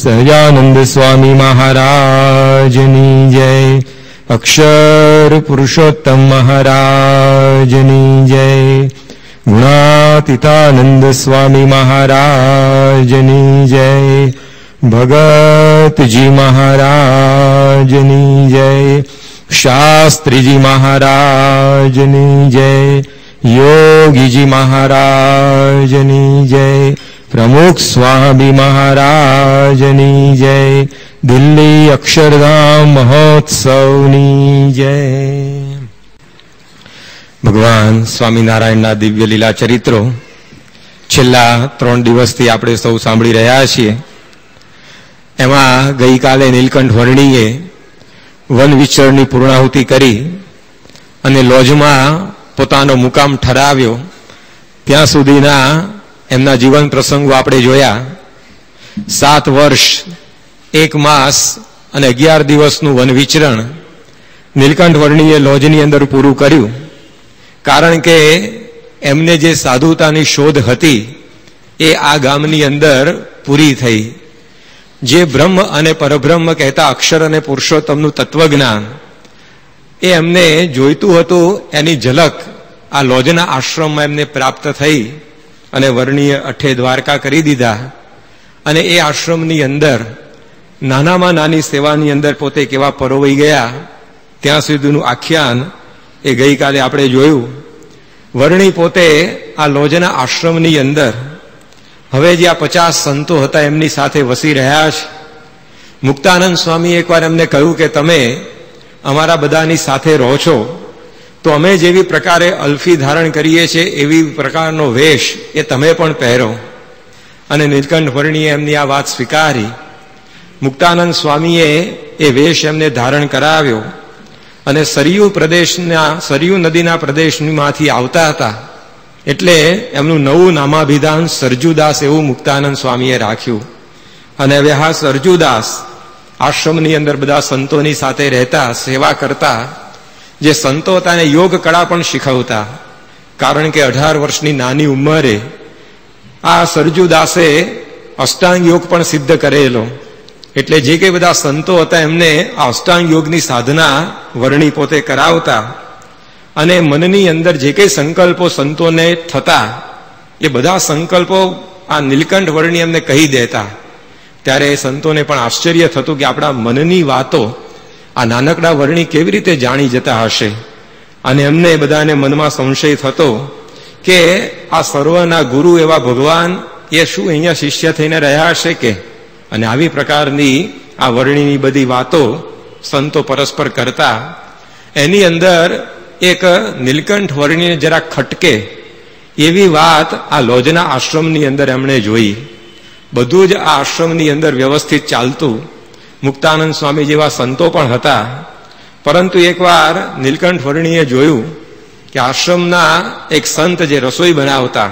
સહજાનંદ સ્વામી મહારાજની જય. અક્ષર પુરુષોત્તમ મહારાજની જય. ગુણાતીતાનંદ સ્વામી મહારાજની જય. ભગતજી મહારાજની જય. શાસ્ત્રીજી મહારાજની જય. યોગીજી મહારાજની જય. પ્રમુખ સ્વામી મહારાજની જય. દિલ્હી અક્ષરધામ મહોત્સવની જય. ભગવાન સ્વામિનારાયણના દિવ્ય લીલા ચરિત્રો છેલ્લા 3 દિવસથી આપણે સૌ સાંભળી રહ્યા છીએ. એમાં ગઈકાલે નીલકંઠ વર્ણીએ વન વિચરણની પૂર્ણાહુતિ કરી અને લોજમાં પોતાનો મુકામ ઠરાવ્યો. ત્યાં સુધીના એમના જીવન પ્રસંગો આપણે જોયા. 7 વર્ષ 1 માસ અને 11 દિવસનું વન વિચરણ નીલકંઠ વર્ણીએ લોજની અંદર પૂરું કર્યું. કારણ કે એમને જે સાધુતાની શોધ હતી એ આ ગામની અંદર પૂરી થઈ. જે બ્રહ્મ અને પરબ્રહ્મ કહેતા અક્ષર અને પુરુષોત્તમનું તત્વજ્ઞાન એ એમને જોઈતું હતું, એની ઝલક આ લોજના આશ્રમમાં એમને પ્રાપ્ત થઈ અને વર્ણીએ અઠે દ્વારકા કરી દીધા. અને એ આશ્રમની અંદર નાનામાં નાની સેવાની અંદર પોતે કેવા પરોવાઈ ગયા ત્યાં સુધીનું આખ્યાન એ ગઈકાલે આપણે જોયું. વર્ણી પોતે આ લોજના આશ્રમની અંદર હવે જે આ 50 સંતો હતા એમની સાથે વસી રહ્યા છે. મુક્તાનંદ સ્વામી એકવાર એમને કહ્યું કે તમે અમારા બધાની સાથે રહો છો તો અમે જેવી પ્રકારે અલ્ફી ધારણ કરીએ છીએ એવી પ્રકારનો વેશ એ તમે પણ પહેરો. અને નીલકંઠ વર્ણીએ એમની આ વાત સ્વીકારી. મુક્તાનંદ સ્વામીએ એ વેશ એમને ધારણ કરાવ્યો અને સરયુ નદીના પ્રદેશમાંથી આવતા હતા એટલે એમનું નવું નામાભિધાન સરજુદાસ એવું મુક્તાનંદ સ્વામીએ રાખ્યું. અને હવે હા સરજુદાસ આશ્રમની અંદર બધા સંતોની સાથે રહેતા, સેવા કરતા. જે સંતો હતા એને યોગ કળા પણ શીખવતા. કારણ કે 18 વર્ષની નાની ઉંમરે આ સરજુદાસે અષ્ટાંગ યોગ પણ સિદ્ધ કરેલો. એટલે જે કંઈ બધા સંતો હતા એમને આ અષ્ટાંગ યોગની સાધના વર્ણી પોતે કરાવતા. અને મનની અંદર જે કંઈ સંકલ્પો સંતોને થતા એ બધા સંકલ્પો આ નીલકંઠ વર્ણી એમને કહી દેતા. ત્યારે એ સંતોને પણ આશ્ચર્ય થતું કે આપણા મનની વાતો આ નાનકડા વર્ણી કેવી રીતે જાણી જતા હશે. અને એમને બધાને મનમાં સંશય થતો કે આ સર્વના ગુરુ એવા ભગવાન એ શું અહીંયા શિષ્ય થઈને રહ્યા હશે કે. અને આવી પ્રકારની આ વર્ણીની બધી વાતો સંતો પરસ્પર કરતા. એની અંદર એક નીલકંઠ વર્ણીને જરા ખટકે એવી વાત આ લોજના આશ્રમની અંદર એમણે જોઈ. બધું જ આ આશ્રમની અંદર વ્યવસ્થિત ચાલતું. મુક્તાનંદ સ્વામી જેવા સંતો પણ હતા. પરંતુ એકવાર નીલકંઠ વર્ણીએ જોયું કે આશ્રમના એક સંત જે રસોઈ બનાવતા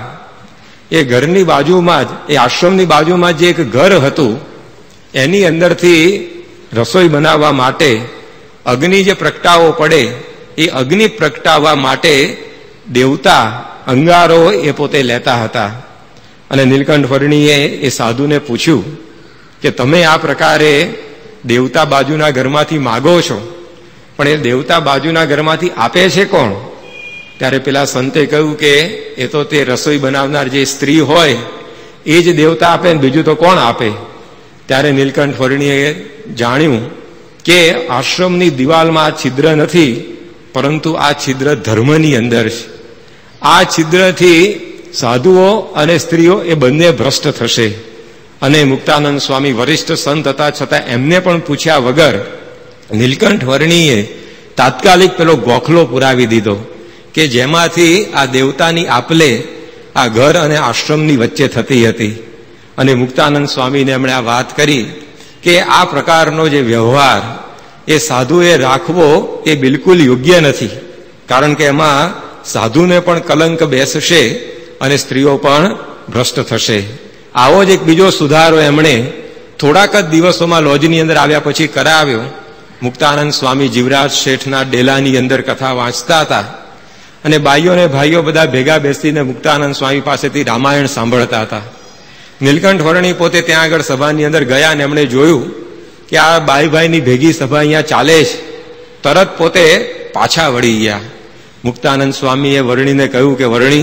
એ ઘરની બાજુમાં જ, એ આશ્રમની બાજુમાં જે એક ઘર હતું એની અંદરથી રસોઈ બનાવવા માટે અગ્નિ જે પ્રગટાવો પડે એ અગ્નિ પ્રગટાવવા માટે દેવતા અંગારો એ પોતે લેતા હતા. અને નીલકંઠ વર્ણીએ એ સાધુને પૂછ્યું કે તમે આ પ્રકારે દેવતા બાજુના ઘરમાંથી માગો છો પણ એ દેવતા બાજુના ઘરમાંથી આપે છે કોણ? ત્યારે પેલા સંતે કહ્યું કે એ તો તે રસોઈ બનાવનાર જે સ્ત્રી હોય એ જ દેવતા આપે ને બીજું તો કોણ આપે? ત્યારે નીલકંઠ વર્ણીએ જાણ્યું કે આશ્રમની દિવાલમાં આ છિદ્ર નથી, પરંતુ આ છિદ્ર ધર્મની અંદર છે. આ છિદ્રથી સાધુઓ અને સ્ત્રીઓ એ બંને ભ્રષ્ટ થશે. અને મુક્તાનંદ સ્વામી વરિષ્ઠ સંત હતા છતાં એમને પણ પૂછ્યા વગર નીલકંઠ વર્ણીએ તાત્કાલિક પેલો ગોખલો પુરાવી દીધો કે જેમાંથી આ દેવતાની આપલે આ ઘર અને આશ્રમની વચ્ચે થતી હતી. અને મુક્તાનંદ સ્વામીને એમણે આ વાત કરી કે આ પ્રકારનો જે વ્યવહાર એ સાધુએ રાખવો એ બિલકુલ યોગ્ય નથી. કારણ કે એમાં સાધુને પણ કલંક બેસશે અને સ્ત્રીઓ પણ ભ્રષ્ટ થશે. આવો જ એક બીજો સુધારો એમણે થોડાક જ દિવસોમાં લોજની અંદર આવ્યા પછી કરાવ્યો. મુક્તાનંદ સ્વામી જીવરાજ શેઠના ડેલાની અંદર કથા વાંચતા હતા અને બાઈઓ ને ભાઈઓ બધા ભેગા બેસીને મુક્તાનંદ સ્વામી પાસેથી રામાયણ સાંભળતા હતા. નીલકંઠ વર્ણી પોતે ત્યાં આગળ સભાની અંદર ગયા અને એમણે જોયું કે આ બાઈભાઈની ભેગી સભા અહીંયા ચાલે છે. તરત પોતે પાછા વળી ગયા. મુક્તાનંદ સ્વામીએ વર્ણીને કહ્યું કે વર્ણી,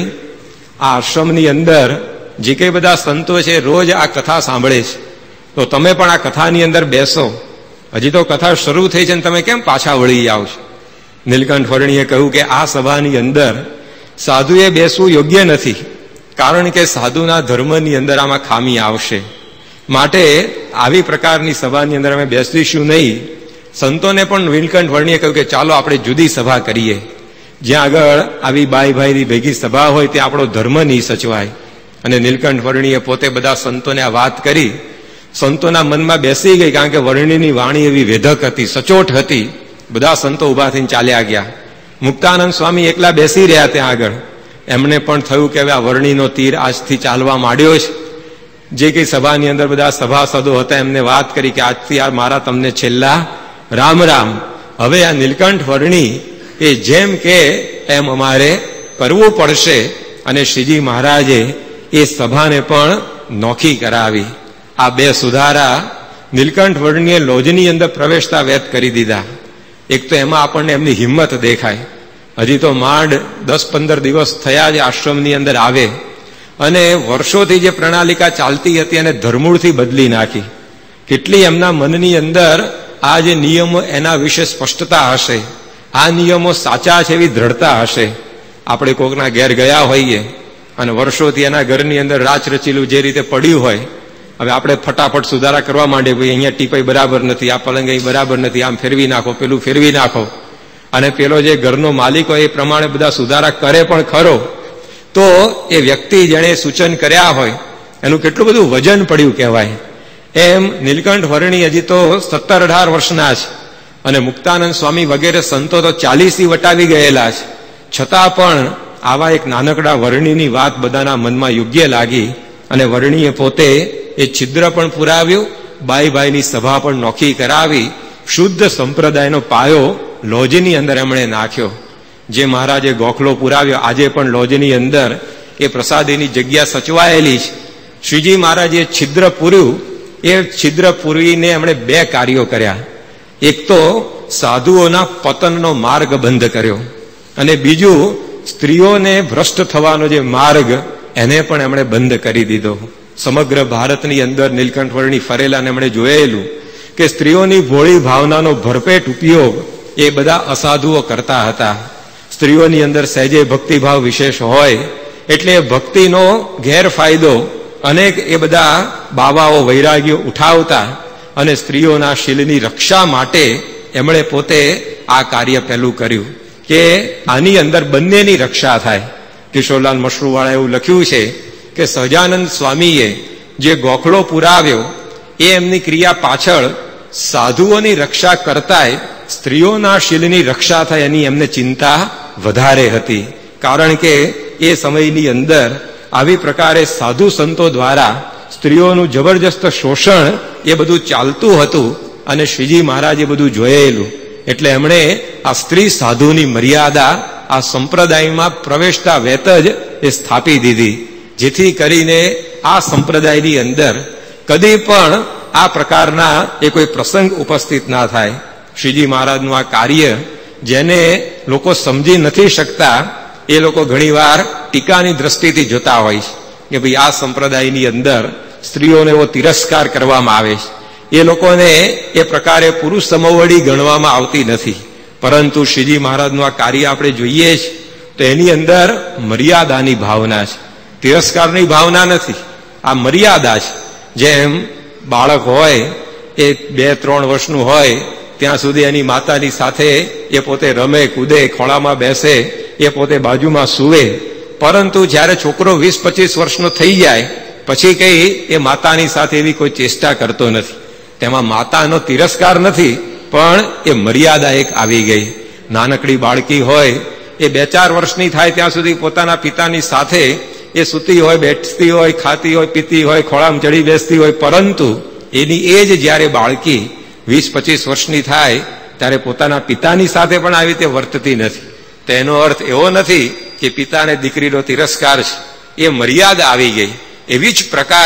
આ આશ્રમની અંદર જે કંઈ બધા સંતો છે રોજ આ કથા સાંભળે છે, તો તમે પણ આ કથાની અંદર બેસો. હજી તો કથા શરૂ થઈ છે ને તમે કેમ પાછા વળી જાઓ છો? નીલકંઠ વર્ણીએ કહ્યું કે આ સભાની અંદર સાધુએ બેસવું યોગ્ય નથી, કારણ કે સાધુના ધર્મની અંદર આમાં ખામી આવશે. માટે આવી પ્રકારની સભાની અંદર અમે બેસીશું નહીં. સંતોને પણ નીલકંઠ વર્ણીએ કહ્યું કે ચાલો આપણે જુદી સભા કરીએ, જ્યાં આગળ આવી બાઈ ભાઈની ભેગી સભા હોય ત્યાં આપણો ધર્મ નહીં સચવાય. અને નીલકંઠ વર્ણીએ પોતે બધા સંતોને આ વાત કરી. સંતોના મનમાં બેસી ગઈ, કારણ કે વર્ણીની વાણી એવી વેધક હતી, સચોટ હતી. બધા સંતો ઉભા થઈને ચાલ્યા ગયા. મુક્તાનંદ સ્વામી એકલા બેસી રહ્યા ત્યાં આગળ. એમને પણ થયું કે હવે આ વર્ણીનો તીર આજથી ચાલવા માંડ્યો છે. જે કંઈ સભાની અંદર બધા સભાસદો હતા એમને વાત કરી કે આજથી આ મારા તમને છેલ્લા રામ રામ. હવે આ નીલકંઠ વર્ણી એ જેમ કે એમ અમારે કરવું પડશે. અને શ્રીજી મહારાજે એ સભાને પણ નોખી કરાવી. આ બે સુધારા નીલકંઠ વર્ણીએ લોજની અંદર પ્રવેશતા વ્યત કરી દીધા. એક તો એમાં આપણને એમની હિંમત દેખાય. હજી તો માંડ 10-15 દિવસ થયા જ આશ્રમની અંદર આવે અને વર્ષોથી જે પ્રણાલિકા ચાલતી હતી એને ધરમૂળથી બદલી નાખી. કેટલી એમના મનની અંદર આ જે નિયમો એના વિશે સ્પષ્ટતા હશે, આ નિયમો સાચા છે એવી દ્રઢતા હશે. આપણે કોકના ઘેર ગયા હોઈએ અને વર્ષોથી એના ઘરની અંદર રાચ રચીલું જે રીતે પડ્યું હોય, હવે આપણે ફટાફટ સુધારા કરવા માંડે, ભાઈ અહીંયા ટીપાઈ બરાબર નથી, આ પલંગ અહીં બરાબર નથી, આમ ફેરવી નાખો, પેલું ફેરવી નાખો. અને પેલો જે ઘરનો માલિક હોય એ પ્રમાણે બધા સુધારા કરે પણ ખરો, તો એ વ્યક્તિ જેણે સૂચન કર્યા હોય એનું કેટલું બધું વજન પડ્યું કહેવાય. એમ નીલકંઠ વર્ણી હજી તો 17-18 વર્ષના છે અને મુક્તાનંદ સ્વામી વગેરે સંતો તો 40 વટાવી ગયેલા છે. છતાં પણ આવા એક નાનકડા વર્ણીની વાત બધાના મનમાં યોગ્ય લાગી અને વર્ણીએ પોતે એ છિદ્ર પણ પુરાવ્યું, બાઈ ભાઈની સભા પણ નોખી કરાવી. શુદ્ધ સંપ્રદાયનો પાયો લોજની અંદર એમણે નાખ્યો. જે મહારાજે ગોખલો પુરાવ્યો, આજે પણ લોજની અંદર એ પ્રસાદીની જગ્યા સચવાયેલી છે. શ્રીજી મહારાજે છિદ્ર પૂર્યું. એ છિદ્ર પૂરીને એમણે 2 કાર્યો કર્યા. એક તો સાધુઓના પતનનો માર્ગ બંધ કર્યો અને બીજું સ્ત્રીઓને ભ્રષ્ટ થવાનો જે માર્ગ એને પણ એમણે બંધ કરી દીધો. સમગ્ર ભારતની અંદર નીલકંઠ વર્ણી ફરેલા અને એમણે જોયેલું કે સ્ત્રીઓની ભોળી ભાવનાનો ભરપેટ ઉપયોગ એ બધા અસાધુઓ કરતા હતા. સ્ત્રીઓની અંદર સહેજે ભક્તિભાવ વિશેષ હોય એટલે ભક્તિનો ગેરફાયદો અનેક એ બધા બાવાઓ વૈરાગીઓ ઉઠાવતા અને સ્ત્રીઓના શીલની રક્ષા માટે એમણે પોતે આ કાર્ય પહેલું કર્યું કે આની અંદર બંનેની રક્ષા થાય. કિશોરલાલ મશરૂવાળા એવું લખ્યું છે કે સહજાનંદ સ્વામીએ જે ગોખલો પુરાવ્યો એ એમની ક્રિયા પાછળ સાધુઓની રક્ષા કરતાંય સ્ત્રીઓના શીલની રક્ષા થાય એની એમને ચિંતા વધારે હતી. કારણ કે એ સમયની અંદર આવી પ્રકારે સાધુ સંતો દ્વારા સ્ત્રીઓનું જબરજસ્ત શોષણ એ બધું ચાલતું હતું અને શ્રીજી મહારાજે બધું જોયેલું. એટલે એમણે આ સ્ત્રી સાધુની મર્યાદા આ સંપ્રદાયમાં પ્રવેશતા વેત જ એ સ્થાપી દીધી, જેથી કરીને આ સંપ્રદાયની અંદર કદી પણ આ પ્રકારના એ કોઈ પ્રસંગ ઉપસ્થિત ના થાય. શ્રીજી મહારાજનું આ કાર્ય જેને લોકો સમજી નથી શકતા એ લોકો ઘણીવાર ટીકાની દ્રષ્ટિથી જોતા હોય છે કે ભાઈ આ સંપ્રદાયની અંદર સ્ત્રીઓને એવો તિરસ્કાર કરવામાં આવે છે. એ લોકોને એ પ્રકારે પુરુષ સમોવડી ગણવામાં આવતી નથી. પરંતુ શ્રીજી મહારાજનું આ કાર્ય આપણે જોઈએ છીએ તો એની અંદર મર્યાદાની ભાવના છે, તિરસ્કારની ભાવના નથી. આ મર્યાદા છે. જેમ બાળક હોય એ 2-3 વર્ષનું હોય ત્યાં સુધી એની માતાની સાથે એ પોતે રમે કૂદે, ખોળામાં બેસે, એ પોતે બાજુમાં સૂવે. પરંતુ જ્યારે છોકરો 20-25 વર્ષનો થઈ જાય પછી કઈ એ માતાની સાથે એવી કોઈ ચેષ્ટા કરતો નથી. તેમાં માતાનો તિરસ્કાર નથી, પણ એ મર્યાદા એક આવી ગઈ. નાનકડી બાળકી હોય એ 2-4 વર્ષની થાય ત્યાં સુધી પોતાના પિતાની સાથે એ સૂતી હોય, બેઠતી હોય, ખાતી હોય, પીતી હોય, ખોળામાં ચડી બેસતી હોય. પરંતુ એની એજ જ્યારે બાળકી 20-25 વર્ષની થાય ત્યારે પોતાના પિતાની સાથે પણ આવી રીતે વર્તતી નથી. તેનો અર્થ એવો નથી કે પિતાને દીકરીનો તિરસ્કાર છે, એ મર્યાદા આવી ગઈ. એવી જ પ્રકારે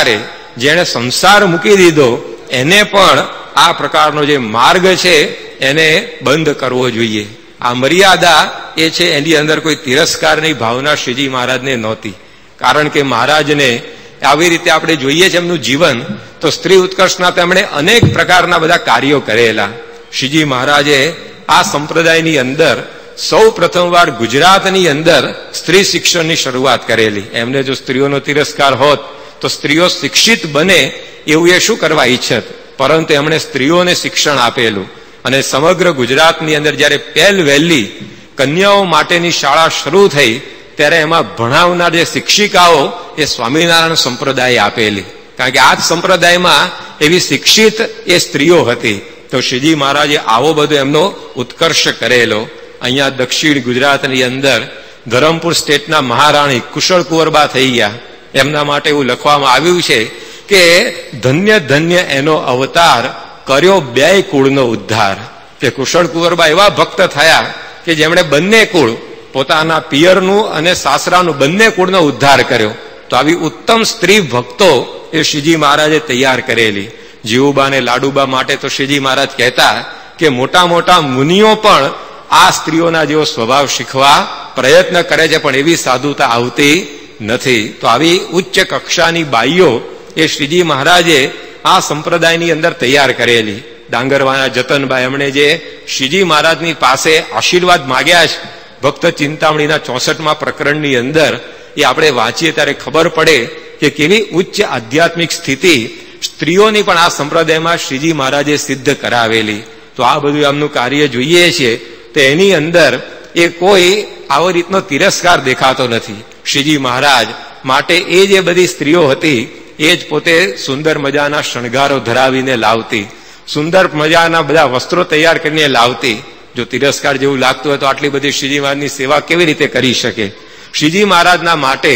જેણે સંસાર મૂકી દીધો એને પણ આ પ્રકારનો જે માર્ગ છે એને બંધ કરવો જોઈએ. આ મર્યાદા એ છે, એની અંદર કોઈ તિરસ્કારની ભાવના શ્રીજી મહારાજને નહોતી. કારણ કે મહારાજને આવી રીતે આપણે જોઈએ છે એમનું જીવન, તો સ્ત્રી ઉત્કર્ષના તેમણે અનેક પ્રકારના બધા કાર્યો કરેલા. શ્રીજી મહારાજે આ સંપ્રદાયની અંદર સૌ પ્રથમવાર ગુજરાતની અંદર સ્ત્રી શિક્ષણની શરૂઆત કરેલી. એમને જો સ્ત્રીઓનો તિરસ્કાર હોત તો સ્ત્રીઓ શિક્ષિત બને એવું એ શું કરવા ઈચ્છત, પરંતુ એમણે સ્ત્રીઓને શિક્ષણ આપેલું. અને સમગ્ર ગુજરાતની અંદર જયારે પહેલવહેલી કન્યાઓ માટેની શાળા શરૂ થઈ ત્યારે એમાં ભણાવનાર જે શિક્ષિકાઓ એ સ્વામિનારાયણ સંપ્રદાય આપેલી. કારણ કે આ જ સંપ્રદાયમાં એવી શિક્ષિત એ સ્ત્રીઓ હતી. તો શ્રીજી મહારાજે આવો બધો એમનો ઉત્કર્ષ કરેલો. અહીંયા દક્ષિણ ગુજરાતની અંદર ધરમપુર સ્ટેટના મહારાણી કુશળ કુંવરબા થઈ ગયા. એમના માટે એવું લખવામાં આવ્યું છે કે ધન્ય ધન્ય એનો અવતાર, કર્યો બેય કુળનો ઉદ્ધાર. કે કુશળ કુંવરબા એવા ભક્ત થયા કે જેમણે બંને કુળ, પોતાના પિયરનું અને સાસરાનું બંને કુળનો ઉદ્ધાર કર્યો. તો આવી ઉત્તમ સ્ત્રી ભક્તો એ શ્રીજી મહારાજે તૈયાર કરેલી. જીવુબા અને લાડુબા માટે તો શ્રીજી મહારાજ કહેતા કે મોટા મોટા મુનિઓ પણ આ સ્ત્રીઓના જેવો સ્વભાવ શીખવા પ્રયત્ન કરે છે, પણ એવી સાધુતા આવતી નથી. તો આવી ઉચ્ચ કક્ષાની બાઈઓ એ શ્રીજી મહારાજે આ સંપ્રદાયની અંદર તૈયાર કરેલી. ડાંગરવાના જતનભાઈ એમણે જે શ્રીજી મહારાજની પાસે આશીર્વાદ માગ્યા છે ભક્ત ચિંતામણીના 64મા પ્રકરણની અંદર, એ આપણે વાંચીએ ત્યારે ખબર પડે કે કેવી ઉચ્ચ આધ્યાત્મિક સ્થિતિ સ્ત્રીઓની પણ આ સંપ્રદાયમાં શ્રીજી મહારાજે સિદ્ધ કરાવેલી. તો આ બધું આમનું કાર્ય જોઈએ છીએ તો એની અંદર એ કોઈ આવો રીતનો તિરસ્કાર દેખાતો નથી. શ્રીજી મહારાજ માટે એ જે બધી સ્ત્રીઓ હતી એ જ પોતે સુંદર મજાના શણગારો ધરાવીને લાવતી, સુંદર મજાના બધા વસ્ત્રો તૈયાર કરીને લાવતી. જો તિરસ્કાર જેવું લાગતું હોય તો આટલી બધી શ્રીજી મહારાજની સેવા કેવી રીતે કરી શકે? શ્રીજી મહારાજના માટે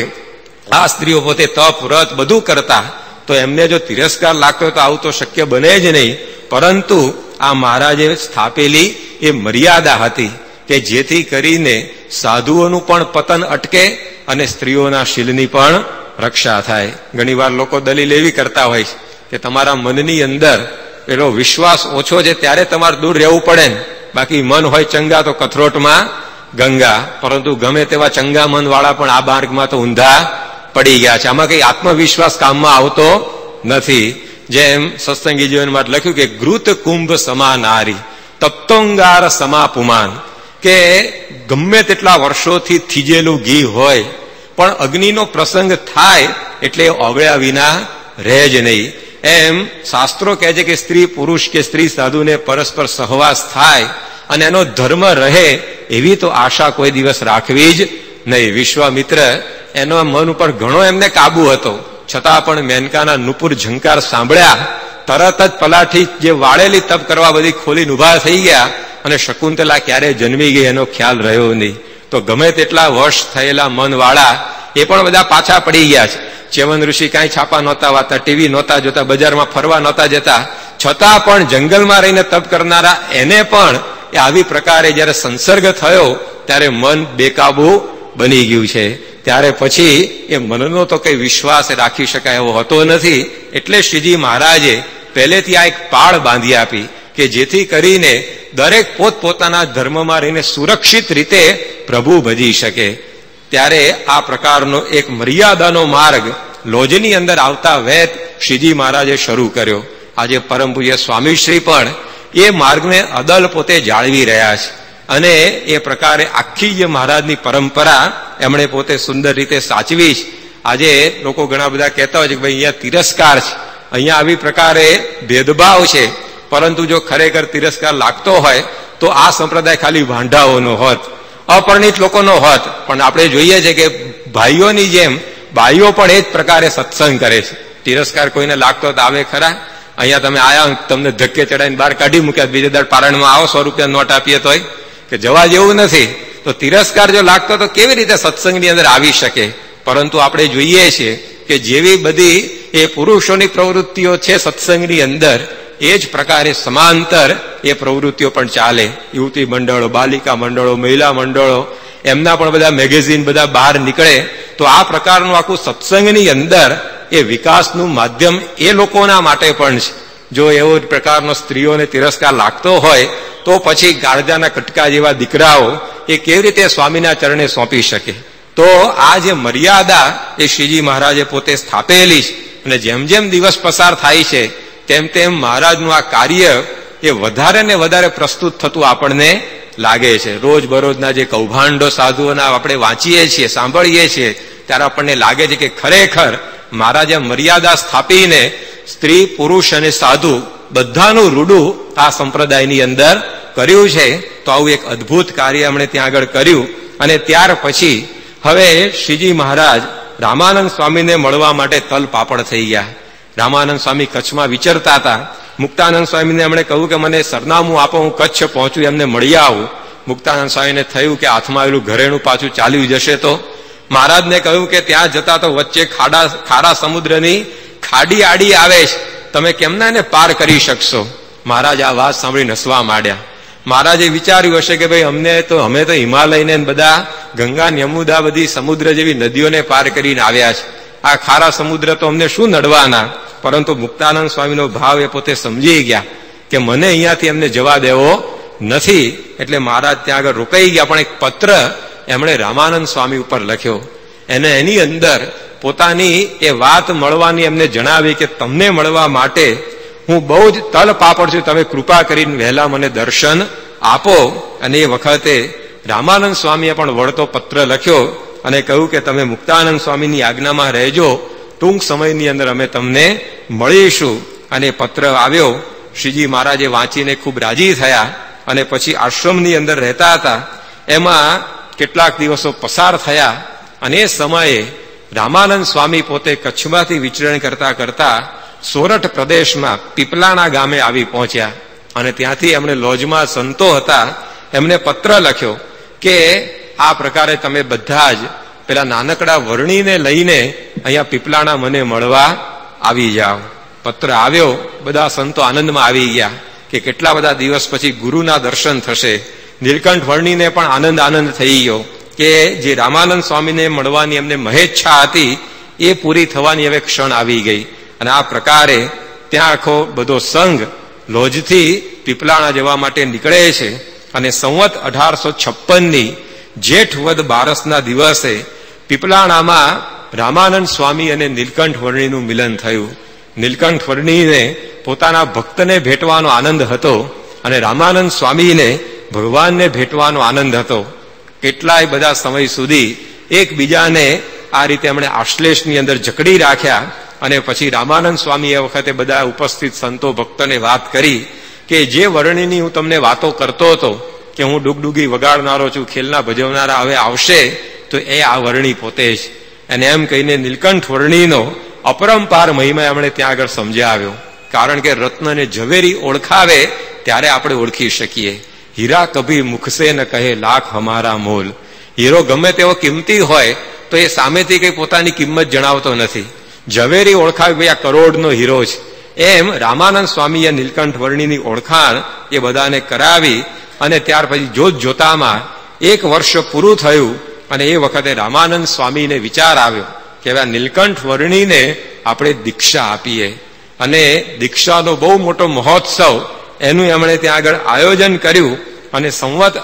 આ સ્ત્રીઓ પોતે તપ વ્રત બધું કરતા, તો એમને જો તિરસ્કાર લાગતો હોય તો આવું તો શક્ય બને જ નહીં. પરંતુ આ મહારાજે સ્થાપેલી એ મર્યાદા હતી કે જેથી કરીને સાધુઓનું પણ પતન અટકે અને સ્ત્રીઓના શીલની પણ રક્ષા થાય. ઘણી વાર લોકો દલીલ એવી કરતા હોય છે કે તમારા મનની અંદર પેલો વિશ્વાસ ઓછો છે ત્યારે તમારે દૂર રહેવું પડે ને, બાકી મન હોય ચંગા તો કથરોટમાં ગંગા. પરંતુ ગમે તેવા ચંગા મન વાળા પણ આ માર્ગમાં તો ઊંધા પડી ગયા છે. આમાં કઈ આત્મવિશ્વાસ કામમાં આવતો નથી. જેમ સત્સંગી જીવનમાં લખ્યું કે ઘૃત કુંભ સમા નારી તપ્તોંગાર સમા પુમાન, કે ગમે તેટલા વર્ષોથી થીજેલું ઘી હોય પણ અગ્નિનો પ્રસંગ થાય એટલે ઓગળ્યા વિના રહે જ નહીં. એમ શાસ્ત્રો કહે છે કે સ્ત્રી પુરુષ કે સ્ત્રી સાધુને પરસ્પર સહવાસ થાય અને એનો ધર્મ રહે એવી તો આશા કોઈ દિવસ રાખવી જ નહીં. વિશ્વામિત્ર એનો મન ઉપર ઘણો એમને કાબુ હતો, છતાં પણ મેનકાના નુપુર ઝંકાર સાંભળ્યા તરત જ પલાઠી જે વાળેલી તપ કરવા બધી ખોલીને ઉભા થઈ ગયા અને શકુંતલા ક્યારે જન્મી ગઈ એનો ખ્યાલ રહ્યો નહીં. તો ગમે તેટલા વર્ષ થયેલા મન વાળા એ પણ બધા પાછા પડી ગયા છે. ચ્યવન ઋષિ કાંઈ છાપા નહોતા વાંચતા, ટીવી નહોતા જોતા, બજારમાં ફરવા નહોતા જતા, છતાં પણ જંગલમાં રહીને તપ કરનારા એને પણ આવી પ્રકારે જયારે સંસર્ગ થયો ત્યારે મન બેકાબુ બની ગયું છે. ત્યારે પછી એ મનનો તો કઈ વિશ્વાસ રાખી શકાય એવો હોતો નથી. એટલે શ્રીજી મહારાજે પહેલેથી આ એક પાળ બાંધી આપી કે જેથી કરીને દરેક પોતપોતાના ધર્મમાં રહીને સુરક્ષિત રીતે પ્રભુ ભજી શકે. ત્યારે આ પ્રકારનો એક મર્યાદાનો માર્ગ લોજની અંદર આવતા વેત શ્રીજી મહારાજે શરૂ કર્યો. આજે પરમ પૂજ્ય સ્વામીશ્રી પણ એ માર્ગને અદલ પોતે જાળવી રહ્યા છે અને એ પ્રકારે આખી જે મહારાજની પરંપરા એમણે પોતે સુંદર રીતે સાચવી છે. આજે લોકો ઘણા બધા કહેતા હોય છે કે ભાઈ અહીંયા તિરસ્કાર છે, અહીંયા આવી પ્રકારે ભેદભાવ છે, પરંતુ જો ખરેખર તિરસ્કાર લાગતો હોય તો આ સંપ્રદાય ખાલી વાંઢાઓનો હોત, અપરિણિત લોકોનો હોત. પણ આપણે જોઈએ છે કે ભાઈઓની જેમ ભાઈઓ પણ એ જ પ્રકારે સત્સંગ કરે છે. તિરસ્કાર કોઈને લાગતો તો આવે ખરા? અહીંયા તમે આયા, તમને ધક્કે ચડાવીને બહાર કાઢી મૂક્યા, બીજે દર પારણમાં આવો 100 રૂપિયા નોટ આપીએ તોય કે જવા જેવું નથી. તો તિરસ્કાર જો લાગતો તો કેવી રીતે સત્સંગની અંદર આવી શકે? પરંતુ આપણે જોઈએ છીએ કે જેવી બધી એ પુરુષોની પ્રવૃત્તિઓ છે સત્સંગની અંદર, એ જ પ્રકારે સમાંતર એ પ્રવૃત્તિઓ પણ ચાલે. યુવતી મંડળો, બાલિકા મંડળો, મહિલા મંડળો, એમના પણ બધા મેગેઝિન બધા બહાર નીકળે. તો આ પ્રકારનું આખું સત્સંગની અંદર એ વિકાસનું માધ્યમ એ લોકોના માટે પણ છે. જો એવો પ્રકારનો સ્ત્રીઓને તિરસ્કાર લાગતો હોય તો પછી ગાળજાના કટકા જેવા દીકરાઓ એ કેવી રીતે સ્વામીના ચરણે સોંપી શકે? તો આ જે મર્યાદા એ શ્રીજી મહારાજે પોતે સ્થાપેલી છે, અને જેમ જેમ દિવસ પસાર થાય છે તેમ તેમ મહારાજનું આ કાર્ય એ વધારે ને વધારે પ્રસ્તુત થતું આપણને લાગે છે. રોજ બરોજના જે કૌભાંડો સાધુઓના આપણે વાંચીએ છીએ, સાંભળીએ છીએ, ત્યારે આપણને લાગે છે કે ખરેખર મહારાજે મર્યાદા સ્થાપીને સ્ત્રી, પુરુષ અને સાધુ બધાનું રૂડું આ સંપ્રદાયની અંદર કર્યું છે. તો આવું એક અદભુત કાર્ય એમણે ત્યાં આગળ કર્યું. અને ત્યાર પછી હવે શ્રીજી મહારાજ રામાનંદ સ્વામીને મળવા માટે તલ પાપડ થઈ ગયા. રામાનંદ સ્વામી કચ્છમાં વિચરતા હતા. મુક્તાનંદ સ્વામીને એમણે કહ્યું કે મને સરનામું આપો, હું કચ્છ પહોંચું, એમને મળી આવું. મુક્તાનંદ સ્વામીને થયું કે હાથમાં આવેલું ઘરેણું પાછું ચાલ્યું જશે. તો મહારાજને કહ્યું કે ત્યાં જતા તો વચ્ચે ખારા સમુદ્રની ખાડી આડી આવે છે, તમે કેમના એને પાર કરી શકશો? મહારાજ આ વાત સાંભળી હસવા માંડ્યા. મહારાજે વિચાર્યું હશે કે ભાઈ અમે તો હિમાલયને બધા ગંગા, યમુના બધી સમુદ્ર જેવી નદીઓને પાર કરીને આવ્યા છે, આ ખારા સમુદ્ર તો અમને શું નડવાના? પરંતુ મુક્તાનંદ સ્વામીનો ભાવ એ પોતે સમજી ગયા કે મને અહીંયાથી એમને જવા દેવો નથી. એટલે મહારાજ ત્યાં આગળ રોકાઈ ગયા. પણ એક પત્ર એમણે રામાનંદ સ્વામી ઉપર લખ્યો. એની અંદર પોતાની એ વાત મળવાની એમને જણાવી કે તમને મળવા માટે હું બહુ જ તલ પાપડ છું, તમે કૃપા કરીને વહેલા મને દર્શન આપો. અને એ વખતે રામાનંદ સ્વામીએ પણ વળતો પત્ર લખ્યો અને કહ્યું કે તમે મુક્તાનંદ સ્વામીની આજ્ઞામાં રહેજો, ટૂંક સમયની અંદર અમે તમને મળીશું. અને પત્ર આવ્યો. શ્રીજી મહારાજે વાંચીને ખૂબ રાજી થયા. અને પછી આશ્રમની અંદર રહેતા હતા. એમાં કેટલાક દિવસો પસાર થયા. અને એ સમયે રામાનંદ સ્વામી પોતે કચ્છમાંથી વિચરણ કરતા કરતા સોરઠ પ્રદેશમાં પીપલાણા ગામે આવી પહોંચ્યા. અને ત્યાંથી એમણે લોજમાં સંતો હતા, એમને પત્ર લખ્યો કે આ પ્રકારે તમે બધા જ પેલા નાનકડા વર્ણીને લઈને અહીંયા પીપલાણા મને મળવા આવી જાઓ. પત્ર આવ્યો. બધા સંતો આનંદમાં આવી ગયા કે કેટલા બધા દિવસ પછી ગુરુના દર્શન થશે. નીલકંઠ વર્ણીને પણ આનંદ થઈ ગયો કે જે રામાનંદ સ્વામીને મળવાની એમને મહેચ્છા હતી એ પૂરી થવાની હવે ક્ષણ આવી ગઈ. અને આ પ્રકારે ત્યાં આખો બધો સંઘ લોજથી પીપલાણા જવા માટે નીકળે છે. અને સંવત 1856ની જેઠ વદ બારસના દિવસે પીપલાણામાં રામાનંદ સ્વામી અને નીલકંઠ વર્ણીનું મિલન થયું. નીલકંઠ વર્ણીને પોતાના ભક્તને ભેટવાનો આનંદ હતો અને રામાનંદ સ્વામીને ભગવાનને ભેટવાનો આનંદ હતો. કેટલાય બધા સમય સુધી એકબીજાને આ રીતે એમણે આશ્લેષની અંદર જકડી રાખ્યા. અને પછી રામાનંદ સ્વામી એ વખતે બધા ઉપસ્થિત સંતો ભક્તોને વાત કરી કે જે વર્ણીની હું તમને વાતો કરતો હતો કે હું ડુગડુગી વગાડનારો છું, ખેલના ભજવનારા હવે આવશે, તો એ આ વર્ણી પોતે જ. અને એમ કહીને નીલકંઠ વર્ણીનો અપરંપાર મહિમા એમણે ત્યાં આગળ સમજાવ્યો. કારણ કે રત્નને ઝવેરી ઓળખાવે ત્યારે આપણે ઓળખી શકીએ. હીરા કભી મુખસે ન કહે લાખ હમારા મોલ. હીરો ગમે તેવો કિંમતી હોય તો એ સામેથી કઈ પોતાની કિંમત જણાવતો નથી. ઝવેરી ઓળખાવી ભાઈ આ કરોડનો હીરો છે. એમ રામાનંદ સ્વામીએ નીલકંઠ વર્ણીની ઓળખાણ એ બધાને કરાવી. અને ત્યાર પછી જોત જોતામાં 1 વર્ષ પૂરું થયું. અને એ વખતે રામાનંદ સ્વામીને વિચાર આવ્યો કે હવે નીલકંઠ વર્ણીને આપણે દીક્ષા આપીએ. અને દીક્ષાનો બહુ મોટો મહોત્સવ એનું એમણે ત્યાં આગળ આયોજન કર્યું. અને સંવત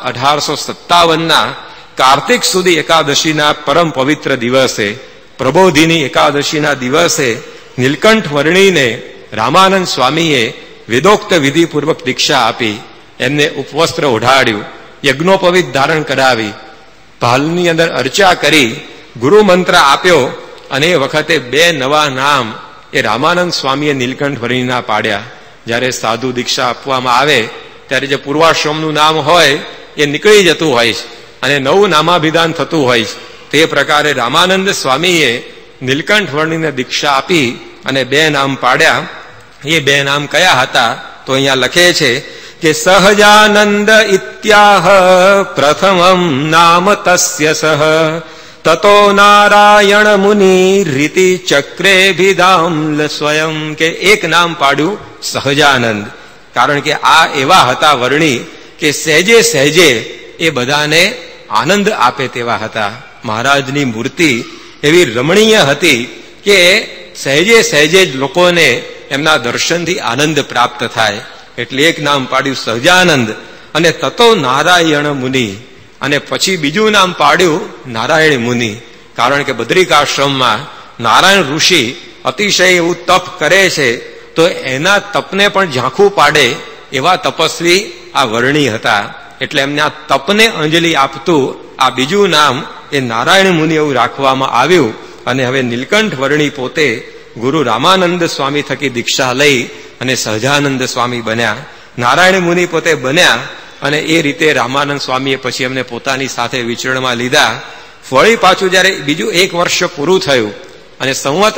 1857ના કાર્તિક સુધી એકાદશીના પરમ પવિત્ર દિવસે, પ્રબોધિની એકાદશીના દિવસે નીલકંઠ વર્ણીને રામાનંદ સ્વામીએ વેદોક્ત વિધિપૂર્વક દીક્ષા આપી. એમને ઉપવસ્ત્ર ઓઢાડ્યું, યજ્ઞોપવિત ધારણ કરાવી, ભાલની અંદર અર્ચા કરી, ગુરુ મંત્ર આપ્યો. અને એ વખતે 2 નવા નામ એ રામાનંદ સ્વામીએ નીલકંઠ વર્ણીના પાડ્યા. જ્યારે સાધુ દીક્ષા આપવામાં આવે ત્યારે જે પૂર્વાશ્રમનું નામ હોય એ નીકળી જતું હોય છે અને નવું નામાભિધાન થતું હોય છે. તે પ્રકારે રામાનંદ સ્વામીએ નીલકંઠ વર્ણીને દીક્ષા આપી અને 2 નામ પાડ્યા. એ 2 નામ કયા હતા? તો અહીંયા લખે છે કે સહજાનંદ ઇત્યાહ પ્રથમમ નામ તસ્ય સહ તતો નારાયણ મુનિ રીતિ ચક્રેભિધામ સ્વયં. કે એક નામ પાડ્યું સહજાનંદ, કારણ કે આ એવા હતા વર્ણી કે સહેજે સહેજે એ બધાને આનંદ આપે તેવા હતા. મહારાજની મૂર્તિ એવી રમણીય હતી કે સહેજે સહેજે જ લોકોને એમના દર્શનથી આનંદ પ્રાપ્ત થાય. એટલે એક નામ પાડ્યું સહજાનંદ અને તતો નારાયણ મુનિ, અને પછી બીજું નામ પાડ્યું નારાયણ મુનિ. કારણ કે બદ્રિકાશ્રમમાં નારાયણ ઋષિ અતિશય એવું તપ કરે છે, તો એના તપને પણ ઝાંખું પાડે એવા તપસ્વી આ વર્ણી હતા. એટલે એમને આ તપને અંજલિ આપતું આ બીજું નામ એ નારાયણ મુનિ એવું રાખવામાં આવ્યું. અને હવે નીલકંઠ વર્ણી પોતે ગુરુ રામાનંદ સ્વામી થકી દીક્ષા લઈ અને સહજાનંદ સ્વામી બન્યા. નારાયણ મુનિ પોતે બન્યા અને એ રીતે રામાનંદ સ્વામીએ પછી એમને પોતાની સાથે વિચરણમાં લીધા. વળી પાછું જયારે બીજું 1 વર્ષ પૂરું થયું અને સંવત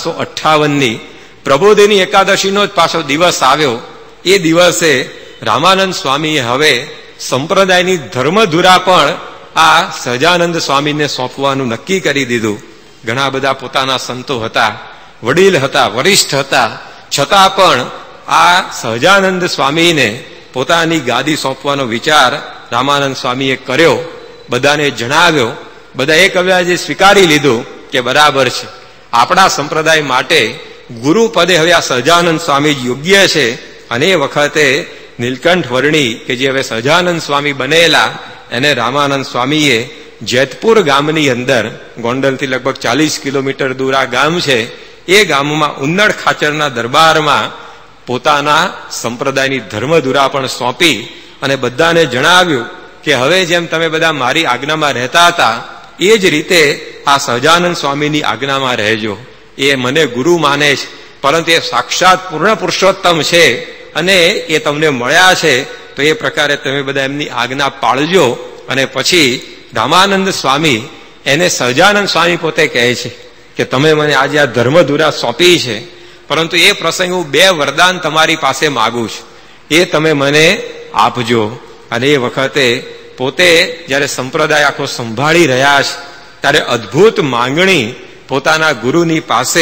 1858ની પ્રબોધિની એકાદશીનો જ પાછો દિવસ આવ્યો. એ દિવસે રામાનંદ સ્વામીએ હવે સંપ્રદાયની ધર્મધુરા પણ આ સહજાનંદ સ્વામીને સોંપવાનું નક્કી કરી દીધું. ઘણા બધા પોતાના સંતો હતા, વડીલ હતા, વરિષ્ઠ હતા, છતાં પણ આ સહજાનંદ સ્વામીને પોતાની ગાદી સોંપવાનો વિચાર રામાનંદ સ્વામીએ કર્યો. બધાને જણાવ્યો. બધા એક અવાજે સ્વીકારી લીધું કે બરાબર છે, આપણા સંપ્રદાય માટે ગુરુ પદે હવે આ સહજાનંદ સ્વામી જ યોગ્ય છે. અને એ વખતે નીલકંઠ વર્ણી કે જે હવે સહજાનંદ સ્વામી બનેલા, એને રામાનંદ સ્વામીએ જેતપુર ગામની અંદર, ગોંડલથી લગભગ 40 કિલોમીટર દૂર આ ગામ છે, એ ગામમાં ઉન્નડ ખાચરના દરબારમાં પોતાના સંપ્રદાયની ધર્મધુરા પણ સોંપી અને બધાને જણાવ્યું કે હવે જેમ તમે બધા મારી આજ્ઞામાં રહેતા હતા એ જ રીતે આ સહજાનંદ સ્વામીની આજ્ઞામાં રહેજો. એ મને ગુરુ માને છે, પરંતુ એ સાક્ષાત પૂર્ણ પુરુષોત્તમ છે અને એ તમને મળ્યા છે, તો એ પ્રકારે તમે બધા એમની આજ્ઞા પાળજો. અને પછી રામાનંદ સ્વામી એને સહજાનંદ સ્વામી પોતે કહે છે કે તમે મને આજે આ ધર્મધુરા સોંપી છે, પરંતુ એ પ્રસંગે હું 2 વરદાન તમારી પાસે માગું છું, એ તમે મને આપજો. અને એ વખતે પોતે જયારે સંપ્રદાય આખો સંભાળી રહ્યા છે ત્યારે અદભુત માંગણી પોતાના ગુરુની પાસે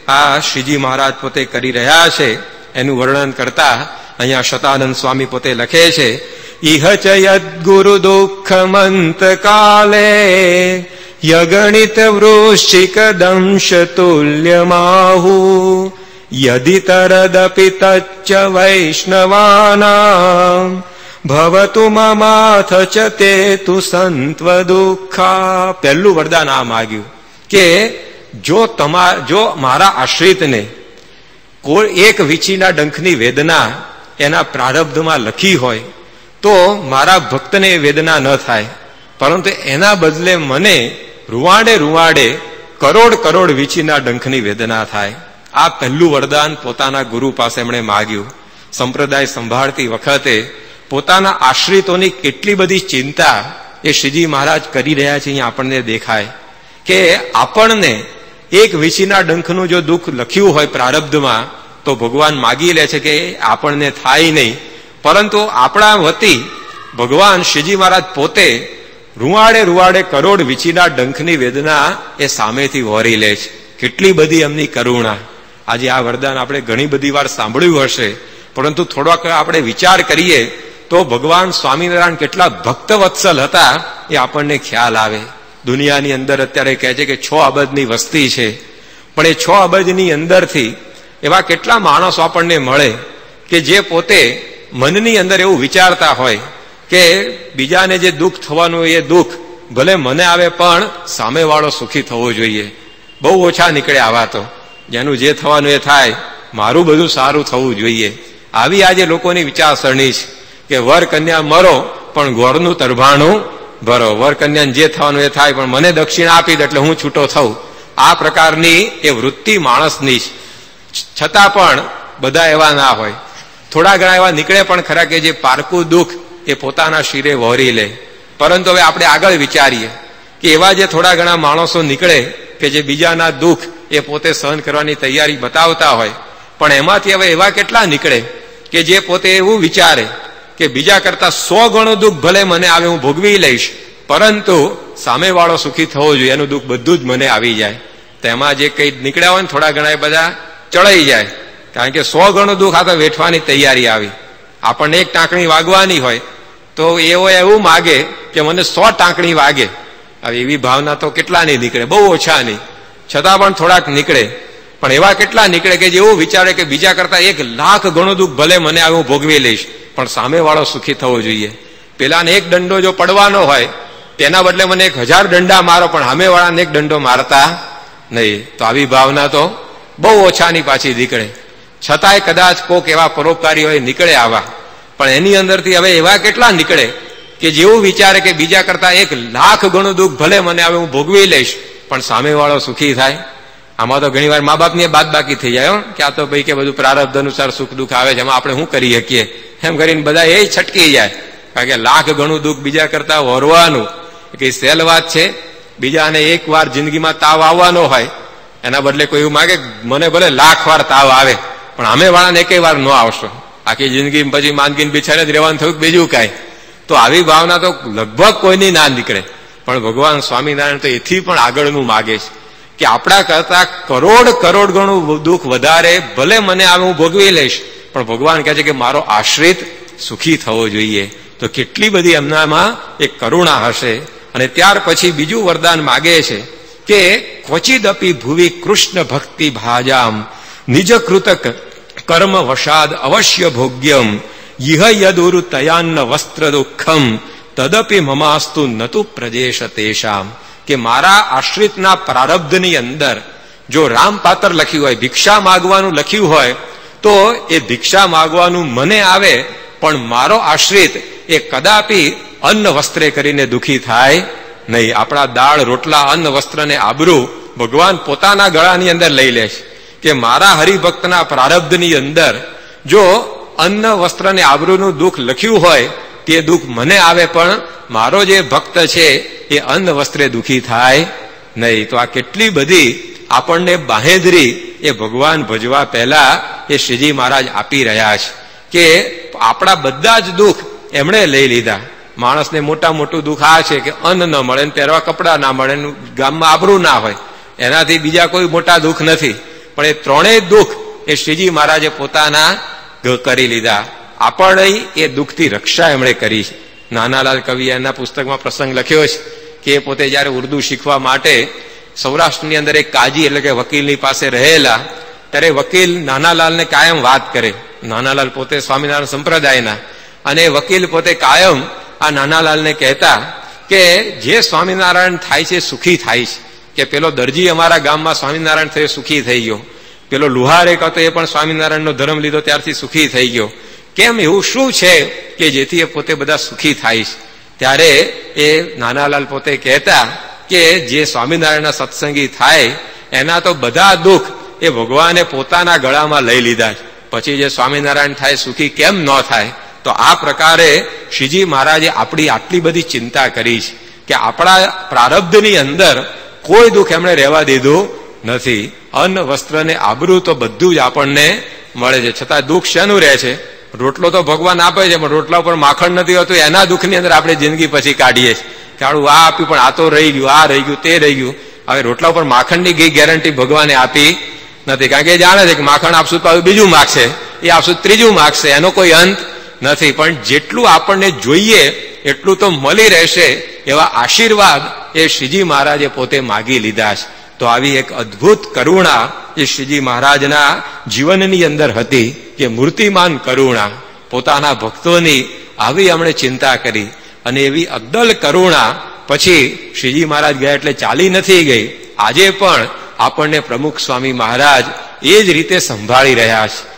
આ શ્રીજી મહારાજ પોતે કરી રહ્યા છે. એનું વર્ણન કરતા અહીંયા શતાનંદ સ્વામી પોતે લખે છે, ઇહ ચ યદ ગુરુ દુઃખમંત કાલે યગણિત વૃશ્ચિક દંશ તુલ્યમાહુ યદિ તરદપી તચ્ચ વૈષ્ણવાનાં ભવતુ મમાથ ચ તે તુ સંત્વ દુઃખા. પહેલું વરદાન આ માગ્યું કે જો મારા આશ્રિતને કોઈ એક વીંછીના ડંખની વેદના એના પ્રારબ્ધમાં લખી હોય તો મારા ભક્તને એ વેદના ન થાય, પરંતુ એના બદલે મને રૂવાડે રૂવાડે કરોડ કરોડ વીંછીના ડંખની વેદના થાય. આ પહેલું વરદાન પોતાના ગુરુ પાસે એમણે માગ્યું. સંપ્રદાય સંભાળતી વખતે પોતાના આશ્રિતોની કેટલી બધી ચિંતા એ શ્રીજી મહારાજ કરી રહ્યા છે અહીંયા આપણને દેખાય કે આપણને એક વીંછીના ડંખનું જો દુઃખ લખ્યું હોય પ્રારબ્ધમાં તો ભગવાન માગી લે છે કે આપણને થાય નહીં, પરંતુ આપણા વતી ભગવાન શ્રીજી મહારાજ પોતે રૂવાડે રૂવાડે કરોડ વીંછીના ડંખની વેદના એ સામેથી વહોરી લે છે. કેટલી બધી એમની કરુણા. આજે આ વરદાન આપણે ઘણી બધી વાર સાંભળ્યું હશે, પરંતુ થોડોક આપણે વિચાર કરીએ તો ભગવાન સ્વામિનારાયણ કેટલા ભક્તવત્સલ હતા એ આપણને ખ્યાલ આવે. દુનિયાની અંદર અત્યારે કહે છે કે 6 અબજની વસ્તી છે, પણ એ 6 અબજની અંદરથી એવા કેટલા માણસો આપણને મળે કે જે પોતે મનની અંદર એવું વિચારતા હોય કે બીજાને જે દુઃખ થવાનું એ દુઃખ ભલે મને આવે પણ સામેવાળો સુખી થવો જોઈએ. બહુ ઓછા નીકળે આવા તો, જેનું જે થવાનું એ થાય, મારું બધું સારું થવું જોઈએ. આવી આજે લોકોની વિચારસરણી છે કે વર કન્યા મરો પણ ગોળનું તરભાણું ભરો. વર કન્યાને જે થવાનું એ થાય પણ મને દક્ષિણા આપી દે એટલે હું છૂટો થઉં. આ પ્રકારની એ વૃત્તિ માણસની છે. છતાં પણ બધા એવા ના હોય. થોડા ઘણા એવા નીકળે પણ ખરા કે જે પારકું દુઃખ એ પોતાના શિરે વહોરી લે. પરંતુ હવે આપણે આગળ વિચારીએ કે એવા જે થોડા ઘણા માણસો નીકળે કે જે બીજાના દુઃખ એ પોતે સહન કરવાની તૈયારી બતાવતા હોય, પણ એમાંથી હવે એવા કેટલા નીકળે કે જે પોતે એવું વિચારે કે બીજા કરતા 100 ગણું દુઃખ ભલે મને આવે હું ભોગવી લઈશ, પરંતુ સામેવાળો સુખી થવો જોઈએ, એનું દુઃખ બધું જ મને આવી જાય. તેમાં જે કઈ નીકળ્યા હોય ને થોડા ઘણા એ બધા ચડાઈ જાય, કારણ કે 100 ગણું દુઃખ આ તો વેઠવાની તૈયારી આવી. આપણને એક ટાંકણી વાગવાની હોય તો એવો એવું માગે કે મને 100 ટાંકણી વાગે. હવે એવી ભાવના તો કેટલા નહીં નીકળે, બહુ ઓછા નહીં, છતાં પણ થોડાક નીકળે. પણ એવા કેટલા નીકળે કે જેવું વિચારે કે બીજા કરતા 1,00,000 ગણું દુઃખ ભલે મને આવે હું ભોગવી લઈશ, પણ સામેવાળો સુખી થવો જોઈએ. પેલાને 1 દંડો જો પડવાનો હોય તેના બદલે મને 1000 દંડા મારો, પણ સામેવાળાને 1 દંડો મારતા નહીં. તો આવી ભાવના તો બહુ ઓછાની પાછી નીકળે. છતાંય કદાચ કોક એવા પરોપકારી હોય નીકળે આવા, પણ એની અંદરથી હવે એવા કેટલા નીકળે કે જેવું વિચારે કે બીજા કરતા 1,00,000 ગણું દુઃખ ભલે મને આવે હું ભોગવી લઈશ, પણ સામેવાળો સુખી થાય. આમાં તો ઘણી વાર મા બાપની બાદ બાકી થઈ જાય કે આ તો ભાઈ કે બધું પ્રારબ્ધ અનુસાર સુખ દુઃખ આવે છે, એમાં આપણે શું કરી શકીએ એમ કરીને બધા એ છટકી જાય. કારણ કે 1,00,000 ગણું દુઃખ બીજા કરતા વરવાનું કે સહેલ વાત છે. બીજાને 1 વાર જિંદગીમાં તાવ આવવાનો હોય એના બદલે કોઈ એવું માગે મને ભલે 1,00,000 વાર તાવ આવે પણ અમે વાળાને 1 વાર ન આવશો, આખી જિંદગી પછી માંદગીને બિચારે જ રહેવાનું થયું બીજું કાંઈ. તો આવી ભાવના તો લગભગ કોઈની ના નીકળે. પણ ભગવાન સ્વામિનારાયણ તો એથી પણ આગળનું માગે છે કે આપણા કરતા કરોડ ગણું દુઃખ વધારે ભલે મને આવે હું ભોગવી લઈશ, પણ ભગવાન કહે છે કે મારો આશ્રિત સુખી થવો જોઈએ. તો કેટલી બધી એમનામાં એક કરુણા હશે. અને ત્યાર પછી બીજું વરદાન માગે છે કે ક્વચિદપી ભુવિ કૃષ્ણ ભક્તિ ભાજામ નિજકૃત કર્મ વશાદ અવશ્ય ભોગ્યમ યહ યદુરુ તયાન્ન વસ્ત્ર દુઃખમ તદપી મમાસ્તુ નતુ પ્રજેશ તેષામ. કે મારા આશ્રિતના પ્રારબ્ધની અંદર જો રામપાત્ર લખ્યું હોય, ભિક્ષા માગવાનું લખ્યું હોય, તો એ ભિક્ષા માગવાનું મને આવે, પણ મારો આશ્રિત એ કદાપી અન્ન વસ્ત્રે કરીને દુઃખી થાય નહીં. આપણા દાળ રોટલા અન્ન વસ્ત્ર ને આબરૂ ભગવાન પોતાના ગળાની અંદર લઈ લે છે કે મારા હરિભક્તના પ્રારબ્ધની અંદર જો અન્ન વસ્ત્ર ને આબરૂનું દુઃખ લખ્યું હોય તે દુઃખ મને આવે, પણ મારો જે ભક્ત છે એ અન્ન વસ્ત્રે દુઃખી થાય નહીં. તો આ કેટલી બધી આપણને બાહેધરી એ ભગવાન ભજવા પહેલા એ શ્રીજી મહારાજ આપી રહ્યા છે કે આપણા બધા જ દુઃખ એમણે લઈ લીધા. માણસને મોટું દુઃખ આ છે કે અન્ન ન મળે, પહેરવા કપડા ના મળે, ગામમાં આબરૂ ના હોય, એનાથી બીજા કોઈ મોટા દુઃખ નથી. પણ એ ત્રણેય દુઃખ એ શ્રીજી મહારાજે પોતાના કરી લીધા. આપણે એ દુઃખથી રક્ષા એમણે કરી છે. નાનાલાલ કવિ એના પુસ્તકમાં પ્રસંગ લખ્યો છે કે એ પોતે જયારે ઉર્દુ શીખવા માટે સૌરાષ્ટ્રની અંદર એક કાજી એટલે કે વકીલની પાસે રહેલા, ત્યારે વકીલ નાનાલાલને કાયમ વાત કરે. નાનાલાલ પોતે સ્વામિનારાયણ સંપ્રદાયના, અને વકીલ પોતે કાયમ આ નાનાલાલને કહેતા કે જે સ્વામિનારાયણ થાય છે સુખી થાય છે. કે પેલો દરજી અમારા ગામમાં સ્વામિનારાયણ થયો સુખી થઈ ગયો, પેલો લુહાર એક હતો એ પણ સ્વામિનારાયણનો ધર્મ લીધો ત્યારથી સુખી થઈ ગયો. કેમ એવું શું છે કે જેથી એ પોતે બધા સુખી થાય છે? ત્યારે એ નાનાલાલ પોતે કહેતા કે જે સ્વામિનારાયણના સત્સંગી થાય એના તો બધા દુઃખ એ ભગવાને પોતાના ગળામાં લઈ લીધા છે, પછી જે સ્વામિનારાયણ થાય સુખી કેમ ન થાય? તો આ પ્રકારે શ્રીજી મહારાજે આપણી આટલી બધી ચિંતા કરી છે કે આપણા પ્રારબ્ધની અંદર કોઈ દુઃખ એમણે રહેવા દીધું નથી. અન્ન વસ્ત્ર ને આબરૂ તો બધું જ આપણને મળે છે, છતાં દુઃખ શેનું રહે છે? રોટલો તો ભગવાન આપે છે, પણ રોટલા ઉપર માખણ નથી હોતું, એના દુઃખની અંદર આપણે જિંદગી પછી કાઢીએ છીએ. કાળું આ આપ્યું પણ આ તો રહી ગયું, આ રહી ગયું, તે રહી ગયું. હવે રોટલા ઉપર માખણની કઈ ગેરંટી ભગવાને આપી નથી, કારણ કે એ જાણે છે કે માખણ આપશું તો બીજું માગશે, એ આપશું ત્રીજું માગશે, એનો કોઈ અંત નથી. પણ જેટલું આપણને જોઈએ એટલું તો મળી રહેશે એવા આશીર્વાદ એ શ્રીજી મહારાજે પોતે માગી લીધા છે. તો આવી એક અદ્ભુત કરુણા એ શ્રીજી મહારાજના જીવનની અંદર હતી કે મૂર્તિમાન કરુણા, પોતાના ભક્તોની આવી એમણે ચિંતા કરી. અને એવી અદ્દલ કરુણા પછી શ્રીજી મહારાજ ગયા એટલે ચાલી નથી ગઈ. આજે પણ આપણને પ્રમુખ સ્વામી મહારાજ એ જ રીતે સંભાળી રહ્યા છે.